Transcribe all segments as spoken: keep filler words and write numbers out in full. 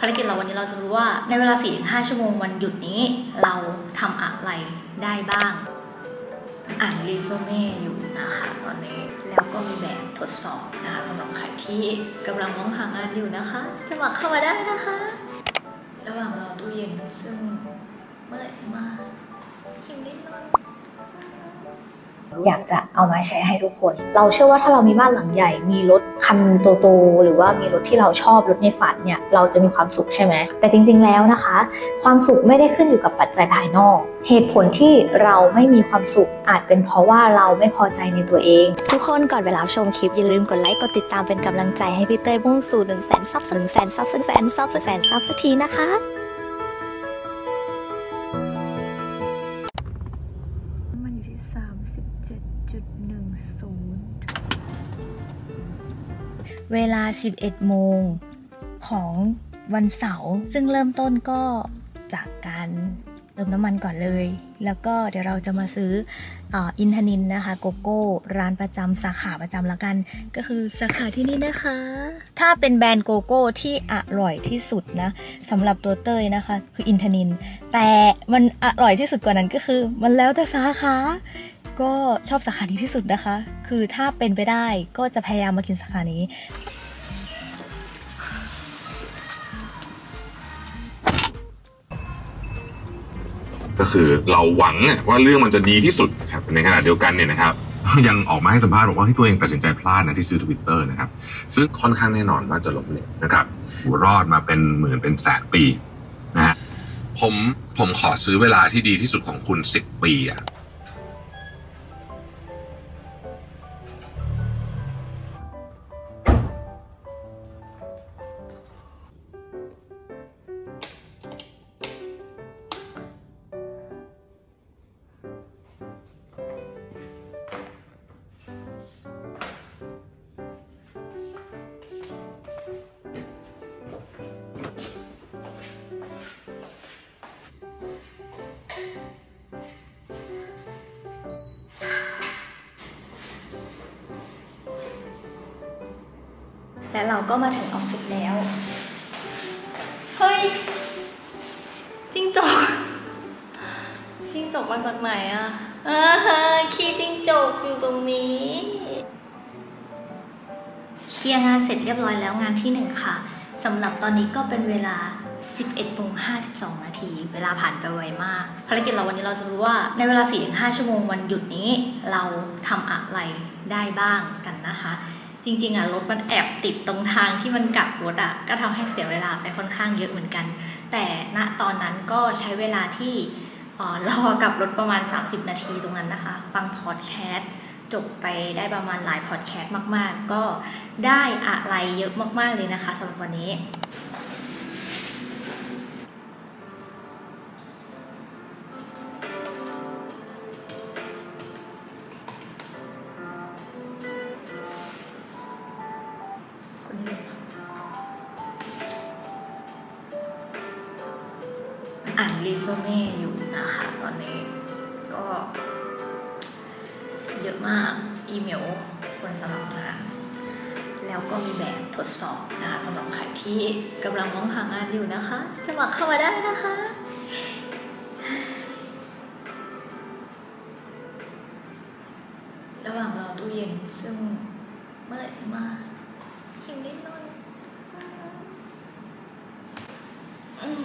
ภารกิจเราวันนี้เราจะรู้ว่าในเวลา สี่ถึงห้า ชั่วโมงวันหยุดนี้เราทำอะไรได้บ้างอ่านรีซูเม่อยู่นะคะตอนนี้แล้วก็มีแบบทดสอบนะคะสำหรับใครที่กำลังมองหางานอยู่นะคะสมัครเข้ามาได้นะคะระหว่างรอตู้เย็นซึ่งเมื่อไหร่จะมาหิวนิดนึงอยากจะเอามาแชร์ให้ทุกคนเราเชื่อว่าถ้าเรามีบ้านหลังใหญ่มีรถคันโตๆหรือว่ามีรถที่เราชอบรถในฝันเนี่ยเราจะมีความสุขใช่ไหมแต่จริงๆแล้วนะคะความสุขไม่ได้ขึ้นอยู่กับปัจจัยภายนอกเหตุผลที่เราไม่มีความสุขอาจเป็นเพราะว่าเราไม่พอใจในตัวเองทุกคนก่อนเวลาชมคลิปอย่าลืมกดไลค์กดติดตามเป็นกำลังใจให้พี่เต้ยมุ่งสู่หนึ่งแสนซับหนึ่งแสนซับหนึ่งแสนซับหนึ่งแสนซับสักทีนะคะมันอยู่ที่ สามสิบเจ็ดจุดหนึ่งศูนย์เวลา สิบเอ็ดโมงของวันเสาร์ซึ่งเริ่มต้นก็จากการเติมน้ำมันก่อนเลยแล้วก็เดี๋ยวเราจะมาซื้ออินทนินนะคะโกโก้ร้านประจำสาขาประจำละกันก็คือสาขาที่นี่นะคะถ้าเป็นแบรนด์โกโก้ที่อร่อยที่สุดนะสำหรับตัวเต้ยนะคะคืออินทนินแต่มันอร่อยที่สุดกว่านั้นก็คือมันแล้วแต่สาขาก็ชอบสาขานี้ที่สุดนะคะคือถ้าเป็นไปได้ก็จะพยายามมากินสาขานี้ก็คือเราหวังว่าเรื่องมันจะดีที่สุดครับในขณะเดียวกันเนี่ยนะครับยังออกมาให้สัมภาษณ์บอกว่าที่ตัวเองตัดสินใจพลาดนะที่ซื้อ Twitter นะครับซึ่งค่อนข้างแน่นอนว่าจะล้มเหลวนะครับรอดมาเป็นหมื่นเป็นแสนปีนะฮะผมผมขอซื้อเวลาที่ดีที่สุดของคุณสิบปีอะและเราก็มาถึงออฟฟิศแล้ว เฮ้ยจิ้งจกจิ้งจกมาจากไหนอะอ่าฮะขี้จิ้งจกอยู่ตรงนี้เคลียร์งานเสร็จเรียบร้อยแล้วงานที่หนึ่งค่ะสำหรับตอนนี้ก็เป็นเวลา สิบเอ็ดโมงห้าสิบสอง นาทีเวลาผ่านไปไวมากภารกิจเราวันนี้เราจะรู้ว่าในเวลา สี่ถึงห้า ชั่วโมงวันหยุดนี้เราทำอะไรได้บ้างกันนะคะจริงๆอ่ะรถมันแอบติดตรงทางที่มันกลับรถอ่ะก็ทำให้เสียเวลาไปค่อนข้างเยอะเหมือนกันแต่ณตอนนั้นก็ใช้เวลาที่รอกับรถประมาณสามสิบนาทีตรงนั้นนะคะฟังพอดแคสต์จบไปได้ประมาณหลายพอดแคสต์มากๆก็ได้อะไรเยอะมากๆเลยนะคะสำหรับวันนี้อ่านรีซูเม่อยู่นะคะตอนนี้ก็เยอะมากอีเมลคนสมัครงานแล้วก็มีแบบทดสอบนะคะสำหรับใครที่กำลังมองหางานอยู่นะคะสมัครเข้ามาได้นะคะระหว่างรอตู้เย็นซึ่งเมื่อไหร่จะมาหิวนิดนึงอืม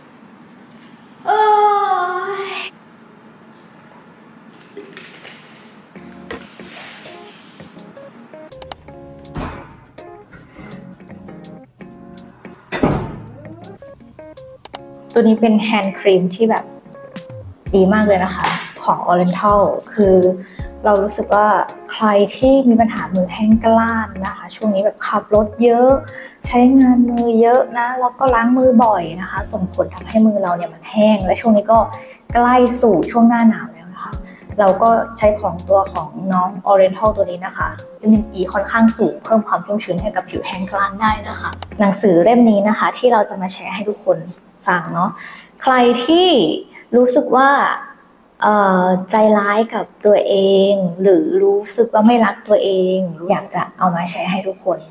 ตัวนี้เป็นแฮนด์ครีมที่แบบดีมากเลยนะคะของ Oriental คือเรารู้สึกว่าใครที่มีปัญหามือแห้งกร้านนะคะช่วงนี้แบบขับรถเยอะใช้งานมือเยอะนะแล้วก็ล้างมือบ่อยนะคะส่งผลทำให้มือเราเนี่ยมันแห้งและช่วงนี้ก็ใกล้สู่ช่วงหน้าหนาวแล้วนะคะเราก็ใช้ของตัวของน้อง Oriental ตัวนี้นะคะวิตามิน อี ค่อนข้างสูงเพิ่มความชุ่มชื้นให้กับผิวแห้งกร้านได้นะคะหนังสือเล่มนี้นะคะที่เราจะมาแชร์ให้ทุกคนฟังเนาะใครที่รู้สึกว่าใจร้ายกับตัวเองหรือรู้สึกว่าไม่รักตัวเองอยากจะเอามาแชร์ให้ทุกคน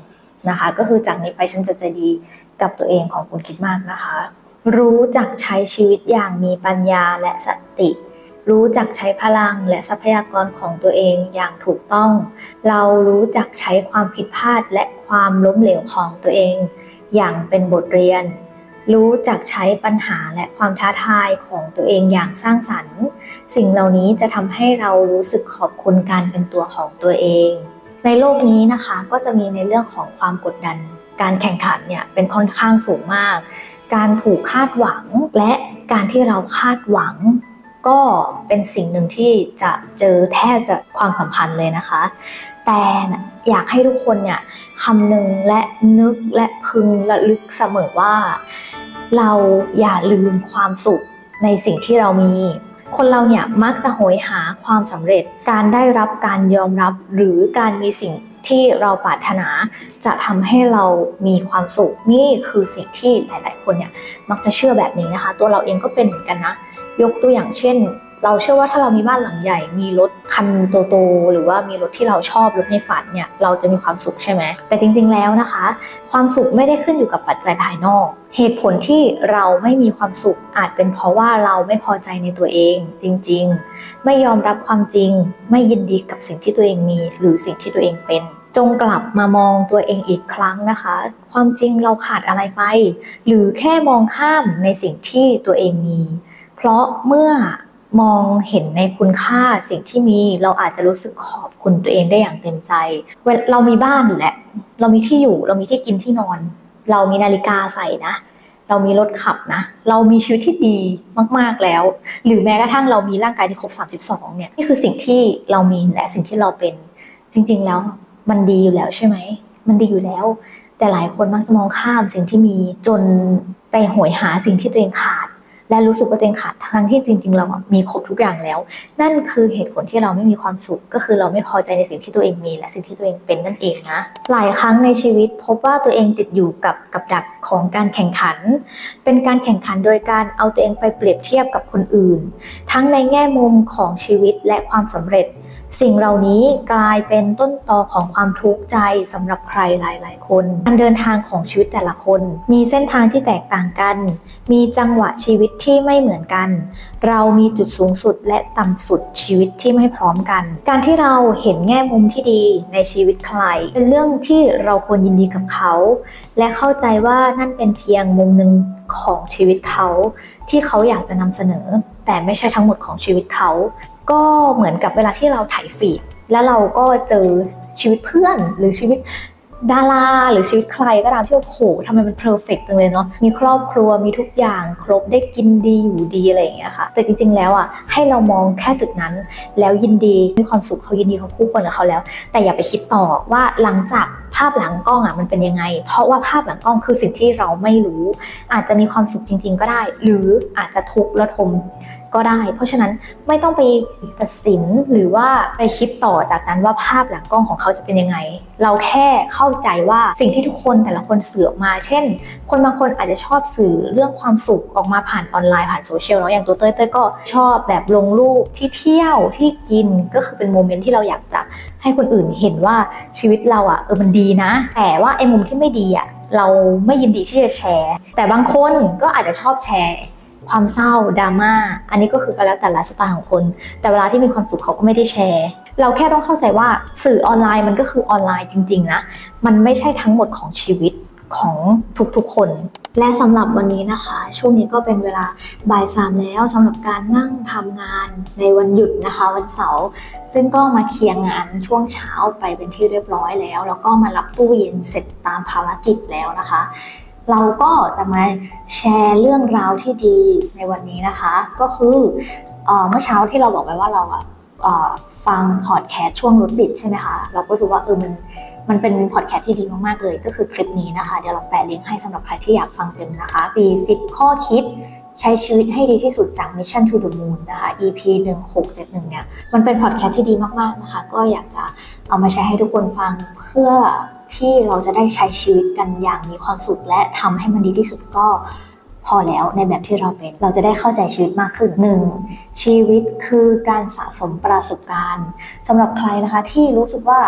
นะคะก็คือจากนี้ไปฉันจะใจดีกับตัวเองของคุณคิดมากนะคะรู้จักใช้ชีวิตอย่างมีปัญญาและสติรู้จักใช้พลังและทรัพยากรของตัวเองอย่างถูกต้องเรารู้จักใช้ความผิดพลาดและความล้มเหลวของตัวเองอย่างเป็นบทเรียนรู้จักใช้ปัญหาและความท้าทายของตัวเองอย่างสร้างสรรค์สิ่งเหล่านี้จะทำให้เรารู้สึกขอบคุณการเป็นตัวของตัวเองในโลกนี้นะคะก็จะมีในเรื่องของความกดดันการแข่งขันเนี่ยเป็นค่อนข้างสูงมากการถูกคาดหวังและการที่เราคาดหวังก็เป็นสิ่งหนึ่งที่จะเจอแทบจะความสัมพันธ์เลยนะคะแต่อยากให้ทุกคนเนี่ยคำนึงและนึกและพึงระลึกเสมอว่าเราอย่าลืมความสุขในสิ่งที่เรามีคนเราเนี่ยมักจะโหยหาความสำเร็จการได้รับการยอมรับหรือการมีสิ่งที่เราปรารถนาจะทำให้เรามีความสุขนี่คือสิ่งที่หลายๆคนเนี่ยมักจะเชื่อแบบนี้นะคะตัวเราเองก็เป็นเหมือนกันนะยกตัวอย่างเช่นเราเชื่อว่าถ้าเรามีบ้านหลังใหญ่มีรถคันโตๆหรือว่ามีรถที่เราชอบรถในฝันเนี่ยเราจะมีความสุขใช่ไหมแต่จริงๆแล้วนะคะความสุขไม่ได้ขึ้นอยู่กับปัจจัยภายนอกเหตุผลที่เราไม่มีความสุขอาจเป็นเพราะว่าเราไม่พอใจในตัวเองจริงๆไม่ยอมรับความจริงไม่ยินดีกับสิ่งที่ตัวเองมีหรือสิ่งที่ตัวเองเป็นจงกลับมามองตัวเองอีกครั้งนะคะความจริงเราขาดอะไรไปหรือแค่มองข้ามในสิ่งที่ตัวเองมีเพราะเมื่อมองเห็นในคุณค่าสิ่งที่มีเราอาจจะรู้สึกขอบคุณตัวเองได้อย่างเต็มใจเรามีบ้านอยู่แหละเรามีที่อยู่เรามีที่กินที่นอนเรามีนาฬิกาใส่นะเรามีรถขับนะเรามีชีวิตที่ดีมากๆแล้วหรือแม้กระทั่งเรามีร่างกายที่ครบสามสิบสองเนี่ยนี่คือสิ่งที่เรามีและสิ่งที่เราเป็นจริงๆแล้วมันดีอยู่แล้วใช่ไหมมันดีอยู่แล้วแต่หลายคนมักจะมองข้ามสิ่งที่มีจนไปโหยหาสิ่งที่ตัวเองขาดและรู้สึกว่าตัวเองขาดทั้งที่จริงๆเรามีครบทุกอย่างแล้วนั่นคือเหตุผลที่เราไม่มีความสุขก็คือเราไม่พอใจในสิ่งที่ตัวเองมีและสิ่งที่ตัวเองเป็นนั่นเองนะหลายครั้งในชีวิตพบว่าตัวเองติดอยู่กับกับดักของการแข่งขันเป็นการแข่งขันโดยการเอาตัวเองไปเปรียบเทียบกับคนอื่นทั้งในแง่มุมของชีวิตและความสำเร็จสิ่งเหล่านี้กลายเป็นต้นตอของความทุกข์ใจสำหรับใครหลายๆคนการเดินทางของชีวิตแต่ละคนมีเส้นทางที่แตกต่างกันมีจังหวะชีวิตที่ไม่เหมือนกันเรามีจุดสูงสุดและต่ำสุดชีวิตที่ไม่พร้อมกันการที่เราเห็นแง่มุมที่ดีในชีวิตใครเป็นเรื่องที่เราควรยินดีกับเขาและเข้าใจว่านั่นเป็นเพียงมุมหนึ่งของชีวิตเขาที่เขาอยากจะนำเสนอแต่ไม่ใช่ทั้งหมดของชีวิตเขาก็เหมือนกับเวลาที่เราถ่ายฟีดแล้วเราก็เจอชีวิตเพื่อนหรือชีวิตดาราหรือชีวิตใครก็ตามที่โอ้โหทำไมมันเพอร์เฟกต์จังเลยเนาะมีครอบครัวมีทุกอย่างครบได้กินดีอยู่ดีอะไรอย่างเงี้ยค่ะแต่จริงๆแล้วอ่ะให้เรามองแค่จุดนั้นแล้วยินดีมีความสุขเขายินดีเขาคู่ควรกับเขาแล้วแต่อย่าไปคิดต่อว่าหลังจากภาพหลังกล้องอ่ะมันเป็นยังไงเพราะว่าภาพหลังกล้องคือสิ่งที่เราไม่รู้อาจจะมีความสุขจริงๆก็ได้หรืออาจจะทุกข์ระทมก็ได้เพราะฉะนั้นไม่ต้องไปตัดสินหรือว่าไปคิดต่อจากนั้นว่าภาพหลังกล้องของเขาจะเป็นยังไงเราแค่เข้าใจว่าสิ่งที่ทุกคนแต่ละคนสื่อออกมาเช่นคนบางคนอาจจะชอบสื่อเรื่องความสุขออกมาผ่านออนไลน์ผ่านโซเชียลเนาะอย่างตัวเต้ยเต้ยก็ชอบแบบลงรูปที่เที่ยวที่กินก็คือเป็นโมเมนต์ที่เราอยากจะให้คนอื่นเห็นว่าชีวิตเราอ่ะเออมันดีนะแต่ว่าไอ้มุมที่ไม่ดีอ่ะเราไม่ยินดีที่จะแชร์แต่บางคนก็อาจจะชอบแชร์ความเศร้าดราม่าอันนี้ก็คือก็แล้วแต่ละสไตล์ของคนแต่เวลาที่มีความสุขเขาก็ไม่ได้แชร์เราแค่ต้องเข้าใจว่าสื่อออนไลน์มันก็คือออนไลน์จริงๆนะมันไม่ใช่ทั้งหมดของชีวิตของทุกๆคนและสำหรับวันนี้นะคะช่วงนี้ก็เป็นเวลาบ่ายสามแล้วสำหรับการนั่งทำงานในวันหยุดนะคะวันเสาร์ซึ่งก็มาเคลียร์งานช่วงเช้าไปเป็นที่เรียบร้อยแล้วแล้วก็มารับตู้เย็นเสร็จตามภารกิจแล้วนะคะเราก็จะมาแชร์เรื่องราวที่ดีในวันนี้นะคะก็คือเอ่อเมื่อเช้าที่เราบอกไปว่าเราอะฟังพอดแคสต์ช่วงรถติดใช่ไหมคะเราก็รู้สึกว่าเออมันมันเป็นพอดแคสต์ที่ดีมากๆเลยก็คือคลิปนี้นะคะเดี๋ยวเราแปะลิงก์ให้สำหรับใครที่อยากฟังเต็มนะคะสี่สิบข้อคิดใช้ชีวิตให้ดีที่สุดจาก Mission to the Moon นะคะ อี พี หนึ่งหกเจ็ดหนึ่งเนี่ยมันเป็นพอดแคสต์ที่ดีมากๆนะคะก็อยากจะเอามาแชร์ให้ทุกคนฟังเพื่อที่เราจะได้ใช้ชีวิตกันอย่างมีความสุขและทำให้มันดีที่สุดก็พอแล้วในแบบที่เราเป็นเราจะได้เข้าใจชีวิตมากขึ้นหนึ่งชีวิตคือการสะสมประสบการณ์สำหรับใครนะคะที่รู้สึกว่า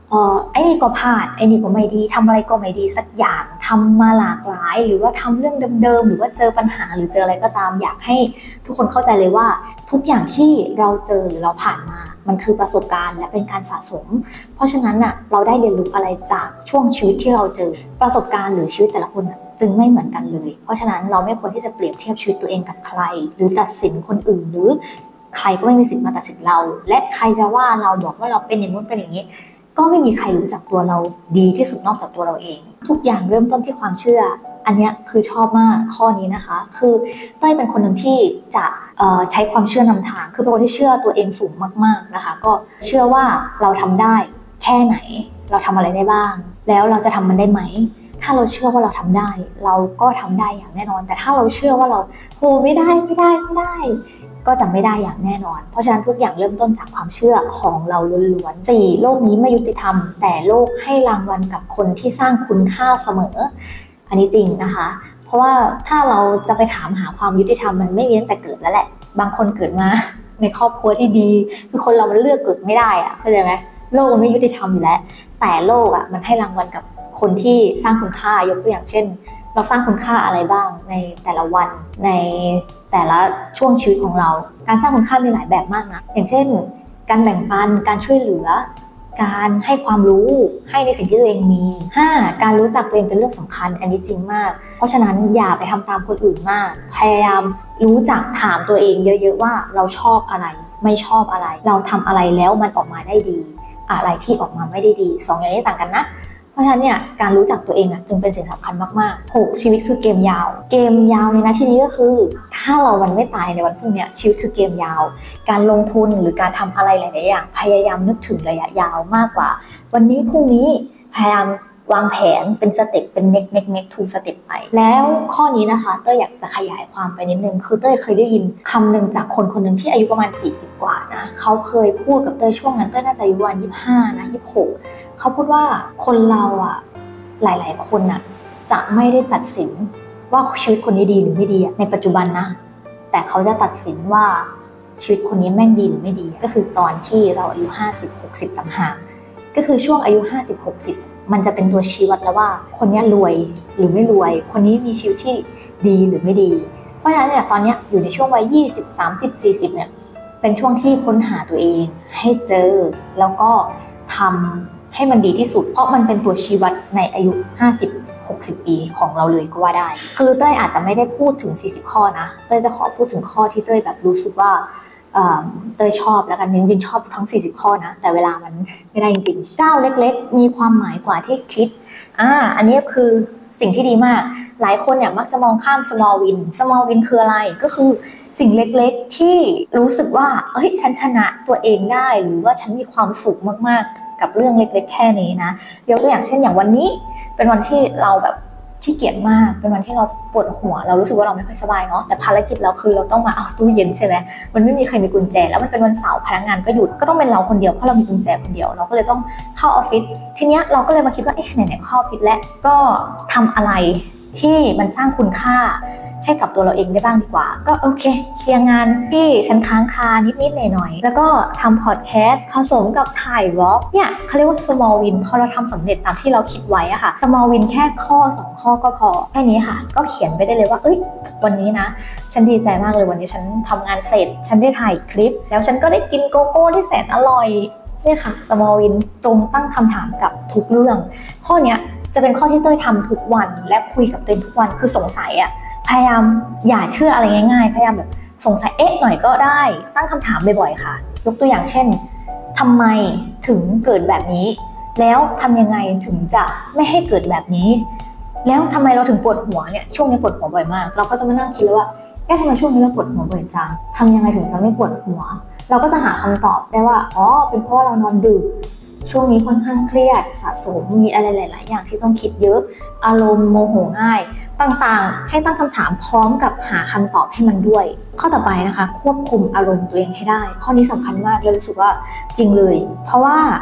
เออไอ้นี่ก็พลาดไอ้นี่ก็ไม่ดีทำอะไรก็ไม่ดีสักอย่างทำมาหลากหลายหรือว่าทำเรื่องเดิมๆหรือว่าเจอปัญหาหรือเจออะไรก็ตามอยากให้ทุกคนเข้าใจเลยว่าทุกอย่างที่เราเจอหรือเราผ่านมามันคือประสบการณ์และเป็นการสะสมเพราะฉะนั้นน่ะเราได้เรียนรู้อะไรจากช่วงชีวิตที่เราเจอประสบการณ์หรือชีวิตแต่ละคนจึงไม่เหมือนกันเลยเพราะฉะนั้นเราไม่ควรที่จะเปรียบเทียบชีวิตตัวเองกับใครหรือตัดสินคนอื่นหรือใครก็ไม่มีสิทธิ์มาตัดสินเราและใครจะว่าเราบอกว่าเราเป็นอย่างนู้นเป็นอย่างนี้ก็ไม่มีใครรู้จักตัวเราดีที่สุดนอกจากตัวเราเองทุกอย่างเริ่มต้นที่ความเชื่ออันนี้คือชอบมากข้อนี้นะคะคือเต้ยเป็นคนหนึ่งที่จะใช้ความเชื่อนำทางคือเป็นคนที่เชื่อตัวเองสูงมากๆนะคะก็เชื่อว่าเราทำได้แค่ไหนเราทำอะไรได้บ้างแล้วเราจะทำมันได้ไหมถ้าเราเชื่อว่าเราทำได้เราก็ทำได้อย่างแน่นอนแต่ถ้าเราเชื่อว่าเราโหไม่ได้ไม่ได้ไม่ได้ก็จะไม่ได้อย่างแน่นอนเพราะฉะนั้นทุกอย่างเริ่มต้นจากความเชื่อของเราล้วนๆสี่โลกนี้ไม่ยุติธรรมแต่โลกให้รางวัลกับคนที่สร้างคุณค่าเสมออันนี้จริงนะคะเพราะว่าถ้าเราจะไปถามหาความยุติธรรมมันไม่มีตั้งแต่เกิดแล้วแหละบางคนเกิดมาในครอบครัวที่ดีคือคนเรามันเลือกเกิดไม่ได้อะเข้าใจไหมโลกมันไม่ยุติธรรมอยู่แล้วแต่โลกอะมันให้รางวัลกับคนที่สร้างคุณค่ายกตัวอย่างเช่นเราสร้างคุณค่าอะไรบ้างในแต่ละวันในแต่ละช่วงชีวิตของเราการสร้างคุณค่ามีหลายแบบมากนะอย่างเช่นการแบ่งปันการช่วยเหลือการให้ความรู้ให้ในสิ่งที่ตัวเองมีห้าการรู้จักตัวเองเป็นเรื่องสำคัญอันนี้จริงมากเพราะฉะนั้นอย่าไปทำตามคนอื่นมากพยายามรู้จักถามตัวเองเยอะๆว่าเราชอบอะไรไม่ชอบอะไรเราทำอะไรแล้วมันออกมาได้ดีอะไรที่ออกมาไม่ได้ดีสองอย่างนี้ต่างกันนะเพราะฉะนั้นเนี่ยการรู้จักตัวเองอ่ะจึงเป็นสิ่งสำคัญมากๆหกชีวิตคือเกมยาวเกมยาวในนะที่นี้ก็คือถ้าเราวันไม่ตายในวันพรุ่งนี้ชีวิตคือเกมยาวการลงทุนหรือการทำอะไรหลายๆอย่างพยายามนึกถึงระยะยาวมากกว่าวันนี้พรุ่งนี้พยายามวางแผนเป็นสเต็ปเป็นเน็กเน็กเน็กทูสเต็ปไปแล้วข้อนี้นะคะเต้ยอยากจะขยายความไปนิดนึงคือเต้ยเคยได้ยินคำหนึ่งจากคนคนหนึ่งที่อายุประมาณสี่สิบกว่านะเขาเคยพูดกับเต้ยช่วงนั้นเต้ยน่าจะอายุประมาณยี่สิบห้านะยี่สิบหกเขาพูดว่าคนเราอ่ะหลายๆคนอ่ะจะไม่ได้ตัดสินว่าชีวิตคนนี้ดีหรือไม่ดีในปัจจุบันนะแต่เขาจะตัดสินว่าชีวิตคนนี้แม่งดีหรือไม่ดีก็คือตอนที่เราอายุห้าสิบ หกสิบต่างหากก็คือช่วงอายุห้าสิบ หกสิบมันจะเป็นตัวชี้วัดแล้วว่าคนนี้รวยหรือไม่รวยคนนี้มีชีวิตที่ดีหรือไม่ดีเพราะฉะนั้นเนี่ยตอนนี้อยู่ในช่วงวัยยี่สิบ สามสิบ สี่สิบเนี่ยเป็นช่วงที่ค้นหาตัวเองให้เจอแล้วก็ทำให้มันดีที่สุดเพราะมันเป็นตัวชี้วัดในอายุห้าสิบ หกสิบปีของเราเลยก็ว่าได้คือเต้ยอาจจะไม่ได้พูดถึงสี่สิบข้อนะเต้ยจะขอพูดถึงข้อที่เต้ยแบบรู้สึกว่าเต้ยชอบแล้วกันจริงๆชอบทั้งสี่สิบข้อนะแต่เวลามันไม่ได้จริงๆก้าวเล็กๆมีความหมายกว่าที่คิดอ่าอันนี้คือสิ่งที่ดีมากหลายคนเนี่ยมักจะมองข้าม small win small win คืออะไรก็คือสิ่งเล็กๆที่รู้สึกว่าเอ้ยฉันชนะตัวเองได้หรือว่าฉันมีความสุขมากๆกับเรื่องเล็กๆแค่นี้นะยกตัวอย่างเช่นอย่างวันนี้เป็นวันที่เราแบบขี้เกียจมากเป็นวันที่เราปวดหัวเรารู้สึกว่าเราไม่ค่อยสบายเนาะแต่ภารกิจเราคือเราต้องมาเอาตู้เย็นใช่ไหมมันไม่มีใครมีกุญแจแล้วมันเป็นวันเสาร์พนักงานก็หยุดก็ต้องเป็นเราคนเดียวเพราะเรามีกุญแจคนเดียวเราก็เลยต้องเข้าออฟฟิศทีเนี้ยเราก็เลยมาคิดว่าเอ๊ะไหนๆเข้าออฟฟิศแล้วก็ทำอะไรที่มันสร้างคุณค่าให้กับตัวเราเองได้บ้างดีกว่าก็โอเคเคลียร์งานที่ฉันค้างคานิดๆหน่อยๆแล้วก็ทำพอดแคสต์ผสมกับถ่ายวอล์กเนี่ยเขาเรียกว่า small win พอเราทำสำเร็จตามที่เราคิดไว้อะค่ะ small win แค่ข้อสองข้อก็พอแค่นี้ค่ะก็เขียนไปได้เลยว่าเอ้ยวันนี้นะฉันดีใจมากเลยวันนี้ฉันทำงานเสร็จฉันได้ถ่ายคลิปแล้วฉันก็ได้กินโกโก้ที่แสนอร่อยเนี่ยค่ะ small win จงตั้งคำถามกับทุกเรื่องข้อเนี้ยจะเป็นข้อที่เต้ยทำทุกวันและคุยกับตัวเองทุกวันคือสงสัยอะพยายามอย่าเชื่ออะไรง่ายๆพยายามแบบสงสัยเอ๊ะหน่อยก็ได้ตั้งคำถามบ่อยๆค่ะยกตัวอย่างเช่นทำไมถึงเกิดแบบนี้แล้วทำยังไงถึงจะไม่ให้เกิดแบบนี้แล้วทำไมเราถึงปวดหัวเนี่ยช่วงนี้ปวดหัวบ่อยมากเราก็จะมานั่งคิดแล้วว่าเอ๊ะทำไมช่วงนี้เราปวดหัวบ่อยจังทำยังไงถึงจะไม่ปวดหัวเราก็จะหาคำตอบได้ว่าอ๋อเป็นเพราะว่าเรานอนดึกช่วงนี้ค่อนข้างเครียดสะสมมีอะไรหลายๆอย่างที่ต้องคิดเยอะอารมณ์โมโหง่ายต่างๆให้ตั้งคำถามพร้อมกับหาคำตอบให้มันด้วยข้อต่อไปนะคะควบคุมอารมณ์ตัวเองให้ได้ข้อนี้สำคัญมากและรู้สึกว่าจริงเลยเพราะว่า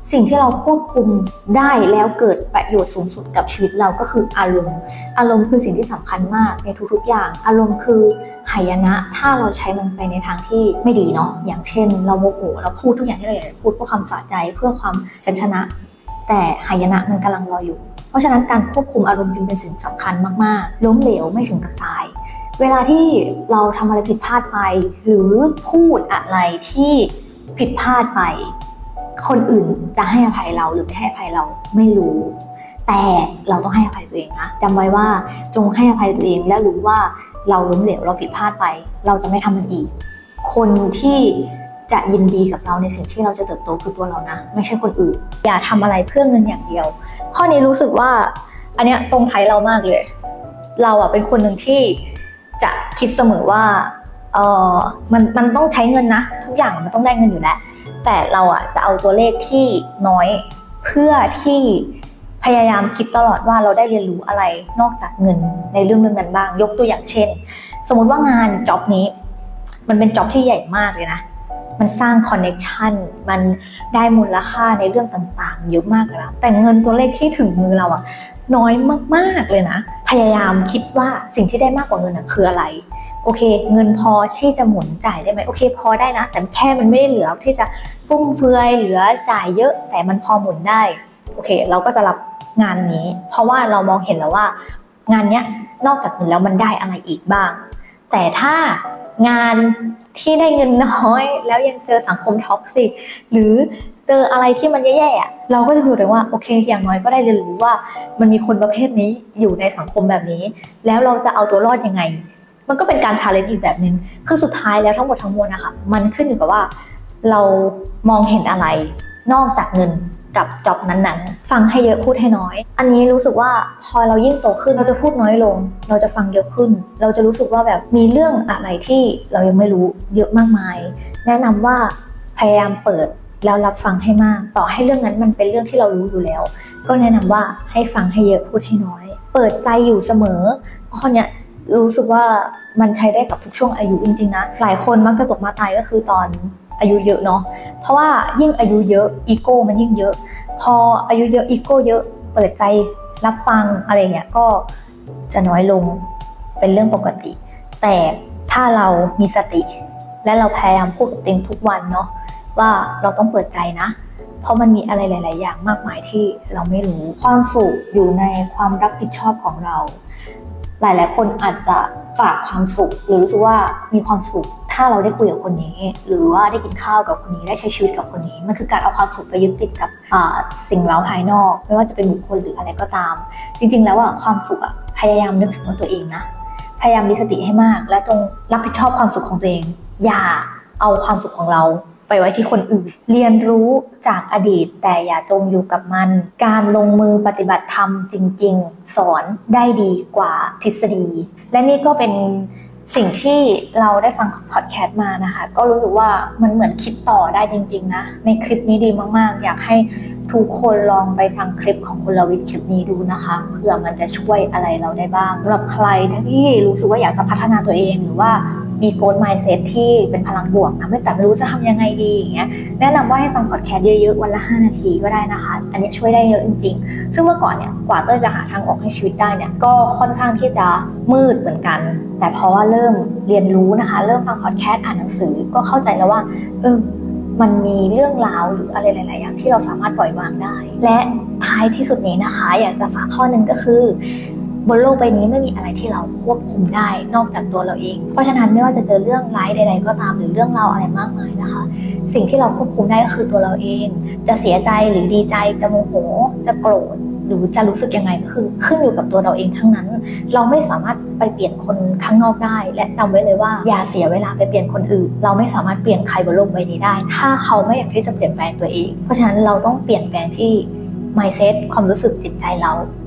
สิ่งที่เราควบคุมได้แล้วเกิดประโยชน์สูงสุดกับชีวิตเราก็คืออารมณ์อารมณ์คือสิ่งที่สำคัญมากในทุกๆอย่างอารมณ์คือหายนะถ้าเราใช้มันไปในทางที่ไม่ดีเนาะอย่างเช่นเราโมโหเราพูดทุกอย่างที่เราอยากพูดเพื่อความสะใจเพื่อความชันชนะแต่หายนะมันกำลังรออยู่เพราะฉะนั้นการควบคุมอารมณ์จึงเป็นสิ่งสำคัญมากๆล้มเหลวไม่ถึงกับตายเวลาที่เราทำอะไรผิดพลาดไปหรือพูดอะไรที่ผิดพลาดไปคนอื่นจะให้อภัยเราหรือไม่ให้อภัยเราไม่รู้แต่เราต้องให้อภัยตัวเองนะจำไว้ว่าจงให้อภัยตัวเองและรู้ว่าเราล้มเหลวเราผิดพลาดไปเราจะไม่ทำมันอีกคนที่จะยินดีกับเราในสิ่งที่เราจะเติบโตคือตัวเรานะไม่ใช่คนอื่นอย่าทำอะไรเพื่อเงินอย่างเดียวข้อนี้รู้สึกว่าอันเนี้ยตรงไทยเรามากเลยเราอ่ะเป็นคนหนึ่งที่จะคิดเสมอว่าเออมันมันต้องใช้เงินนะทุกอย่างมันต้องได้เงินอยู่แล้วแต่เราอ่ะจะเอาตัวเลขที่น้อยเพื่อที่พยายามคิดตลอดว่าเราได้เรียนรู้อะไรนอกจากเงินในเรื่องนั้นบ้างยกตัวอย่างเช่นสมมติว่างานจ็อบนี้มันเป็นจ็อบที่ใหญ่มากเลยนะมันสร้างคอนเนคชันมันได้มูลค่าในเรื่องต่างๆเยอะมากเลยนะแต่เงินตัวเลขที่ถึงมือเราอ่ะน้อยมากๆเลยนะพยายามคิดว่าสิ่งที่ได้มากกว่าเงินคืออะไรโอเคเงินพอที่จะหมุนจ่ายได้ไหมโอเคพอได้นะแต่แค่มันไม่ได้เหลือที่จะฟุ่มเฟือยเหลือจ่ายเยอะแต่มันพอหมุนได้โอเคเราก็จะรับงานนี้เพราะว่าเรามองเห็นแล้วว่างานเนี้ยนอกจากเงินแล้วมันได้อะไรอีกบ้างแต่ถ้างานที่ได้เงินน้อยแล้วยังเจอสังคมท็อกซิกหรือเจออะไรที่มันแย่ๆเราก็จะพูดเลยว่าโอเคอย่างน้อยก็ได้เรียนรู้ว่ามันมีคนประเภทนี้อยู่ในสังคมแบบนี้แล้วเราจะเอาตัวรอดยังไงมันก็เป็นการ challenge อีกแบบนึงคือสุดท้ายแล้วทั้งหมดทั้งมวลนะคะมันขึ้นอยู่กับว่าเรามองเห็นอะไรนอกจากเงินกับจ็อบนั้นๆฟังให้เยอะพูดให้น้อยอันนี้รู้สึกว่าพอเรายิ่งโตขึ้นเราจะพูดน้อยลงเราจะฟังเยอะขึ้นเราจะรู้สึกว่าแบบมีเรื่องอะไรที่เรายังไม่รู้เยอะมากมายแนะนำว่าพยายามเปิดแล้วรับฟังให้มากต่อให้เรื่องนั้นมันเป็นเรื่องที่เรารู้อยู่แล้วก็แนะนำว่าให้ฟังให้เยอะพูดให้น้อยเปิดใจอยู่เสมอข้อเนี้ยรู้สึกว่ามันใช้ได้กับทุกช่วงอายุจริงๆนะหลายคนมักจะตกมาตายก็คือตอนอายุเยอะเนาะเพราะว่ายิ่งอายุเยอะอีโก้มันยิ่งเยอะพออายุเยอะอีโก้เยอะเปิดใจรับฟังอะไรเงี้ยก็จะน้อยลงเป็นเรื่องปกติแต่ถ้าเรามีสติและเราพยายามพูดกับตัวเองทุกวันเนาะว่าเราต้องเปิดใจนะเพราะมันมีอะไรหลายๆอย่างมากมายที่เราไม่รู้ความสุขอยู่ในความรับผิดชอบของเราหลายๆคนอาจจะฝากความสุขหรือรู้สึกว่ามีความสุขถ้าเราได้คุยกับคนนี้หรือว่าได้กินข้าวกับคนนี้ได้ใช้ชีวิตกับคนนี้มันคือการเอาความสุขไปยึดติดกับสิ่งเร้าภายนอกไม่ว่าจะเป็นบุคคลหรืออะไรก็ตามจริงๆแล้วอ่ะความสุขอ่ะพยายามนึกถึงตัวเองนะพยายามมีสติให้มากและจงรับผิดชอบความสุขของตัวเองอย่าเอาความสุขของเราไปไว้ที่คนอื่นเรียนรู้จากอดีตแต่อย่าจมอยู่กับมันการลงมือปฏิบัติธรรมจริงๆสอนได้ดีกว่าทฤษฎีและนี่ก็เป็นสิ่งที่เราได้ฟังพอดแคสต์มานะคะก็รู้สึกว่ามันเหมือนคิดต่อได้จริงๆนะในคลิปนี้ดีมากๆอยากให้ทุกคนลองไปฟังคลิปของคุณลวิทย์คลิปนี้ดูนะคะเพื่อมันจะช่วยอะไรเราได้บ้างสำหรับใครที่รู้สึกว่าอยากจะพัฒนาตัวเองหรือว่ามีโกลด์ mindset ที่เป็นพลังบวกนะแต่ไม่รู้จะทำยังไงดีอย่างเงี้ยแนะนำว่าให้ฟังพอดแคสต์เยอะๆวันละห้านาทีก็ได้นะคะอันนี้ช่วยได้เยอะจริงๆซึ่งเมื่อก่อนเนี่ยกว่าเต้ยจะหาทางออกให้ชีวิตได้เนี่ยก็ค่อนข้างที่จะมืดเหมือนกันแต่เพราะว่าเริ่มเรียนรู้นะคะเริ่มฟังพอดแคสต์อ่านหนังสือก็เข้าใจแล้วว่าเออมันมีเรื่องราวหรืออะไรหลายๆอย่างที่เราสามารถปล่อยวางได้และท้ายที่สุดนี้นะคะอยากจะฝากข้อหนึ่งก็คือบนโลกใบนี้ไม่มีอะไรที่เราควบคุมได้นอกจากตัวเราเองเพราะฉะนั้นไม่ว่าจะเจอเรื่องร้ายใดๆก็ตามหรือเรื่องราวอะไรมากมายนะคะสิ่งที่เราควบคุมได้ก็คือตัวเราเองจะเสียใจหรือดีใจจะโมโหจะโกรธหรือจะรู้สึกยังไงก็คือขึ้นอยู่กับตัวเราเองทั้งนั้นเราไม่สามารถไปเปลี่ยนคนข้างนอกได้และจำไว้เลยว่าอย่าเสียเวลาไปเปลี่ยนคนอื่นเราไม่สามารถเปลี่ยนใครบนโลกใบนี้ได้ถ้าเขาไม่อยากที่จะเปลี่ยนแปลงตัวเองเพราะฉะนั้นเราต้องเปลี่ยนแปลงที่mindset ความรู้สึกจิตใจเรา